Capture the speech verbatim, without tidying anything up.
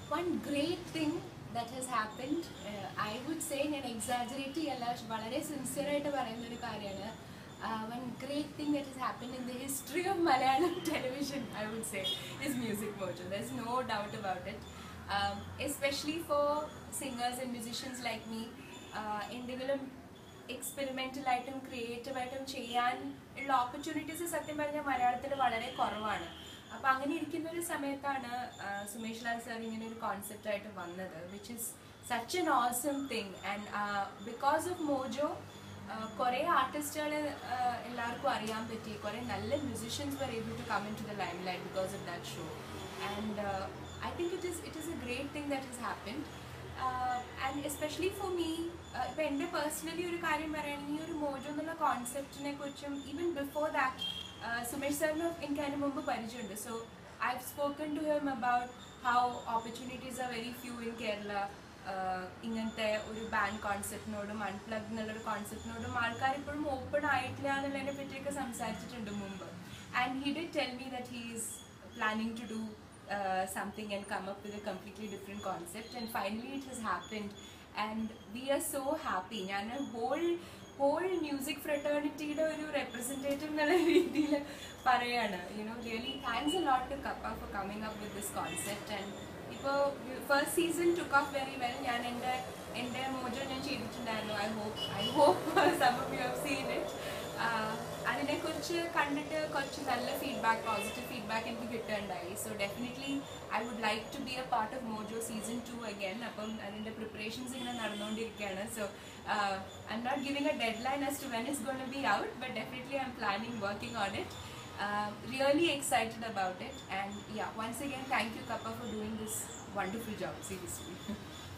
One great thing that has happened, uh, I would say, in an exaggerate അല്ല വളരെ sincere ആയിട്ട് പറയുന്ന ഒരു കാര്യമാണ്. Uh, one great thing that has happened in the history of Malayalam television, I would say, is Music Mojo. There's no doubt about it. Um, especially for singers and musicians like me, uh, എന്തെങ്കിലും experimental ആയിട്ടും creative ആയിട്ടും ചെയ്യാൻ ഉള്ള opportunities സത്യം പറഞ്ഞാൽ മലയാളത്തിൽ വളരെ കുറവാണ്. അപ്പോൾ അങ്ങനെ ഇരിക്കുന്ന ഒരു സമയത്താണ് സുമേഷ് ലാൽ സാർ ഇങ്ങനെ ഒരു കോൺസെപ്റ്റ് ആയിട്ട് വന്നത്, which is such an awesome thing. And because of Mojo കുറേ ആർട്ടിസ്റ്റുകൾ എല്ലാവർക്കും അറിയാൻ പറ്റി, കുറേ നല്ല musicians were able to come into the limelight because of that show. And I think it is it is a great thing that has happened. And especially for me, ഇപ്പോൾ എൻ്റെ personally ഒരു കാര്യം പറയുകയാണെങ്കിൽ ഈ ഒരു mojo എന്നുള്ള കോൺസെപ്റ്റിനെ കുറിച്ചും even before that Sumesh സാറിന് എനിക്ക് അതിന് മുമ്പ് പരിചയമുണ്ട്. So I have spoken to him about how opportunities are very few in Kerala. ഇങ്ങനത്തെ ഒരു ബാൻഡ് കോൺസെപ്റ്റിനോടും അൺപ്ലഗ് എന്നുള്ളൊരു കോൺസെപ്റ്റിനോടും ആൾക്കാർ ഇപ്പോഴും ഓപ്പൺ ആയിട്ടില്ല എന്നുള്ളതിനെ പറ്റിയൊക്കെ സംസാരിച്ചിട്ടുണ്ട് മുമ്പ്. And he did tell me that he is planning to do something and come up with a completely different concept, and finally it has happened and we are so happy. ഞാൻ whole whole music fraternity യുടെ ഒരു representative എന്നുള്ള രീതിയിൽ പറയാണ്, you know, really thanks a lot to Kappa for coming up with this concept. And ഇപ്പോൾ first season took off very well. ഞാൻ എൻ്റെ എൻ്റെ മോജോ ഞാൻ ചെയ്തിട്ടുണ്ടായിരുന്നു. I hope I hope some of you have seen it. അതിനെക്കുറിച്ച് കണ്ടിട്ട് കുറച്ച് നല്ല ഫീഡ്ബാക്ക്, പോസിറ്റീവ് ഫീഡ്ബാക്ക് എനിക്ക് കിട്ടുകയുണ്ടായി. So definitely I would like to be a part of Mojo season two again. അപ്പം അതിൻ്റെ പ്രിപ്പറേഷൻസ് ഇങ്ങനെ നടന്നുകൊണ്ടിരിക്കുകയാണ്. So I'm not giving a deadline as to when it's gonna be out, but definitely I'm planning working on it. Really excited about it. And yeah, once again thank you Kappa for doing this wonderful job, seriously.